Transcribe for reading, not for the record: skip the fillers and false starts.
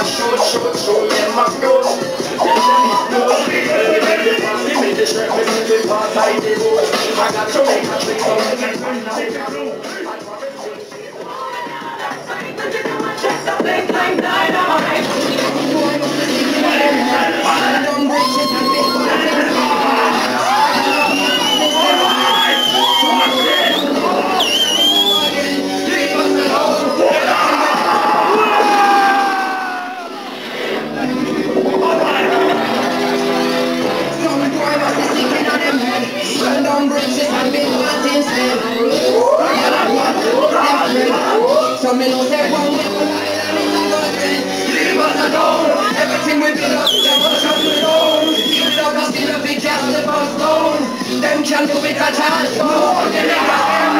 shoot them a run. Tell them a run. Me the shirt, me the part I the road. I got to make a trick so I can find out the room. So me know say one way or leave us alone. Everything we build up, them us up alone. Build up, still a big cast the stone. Them can't do it at all.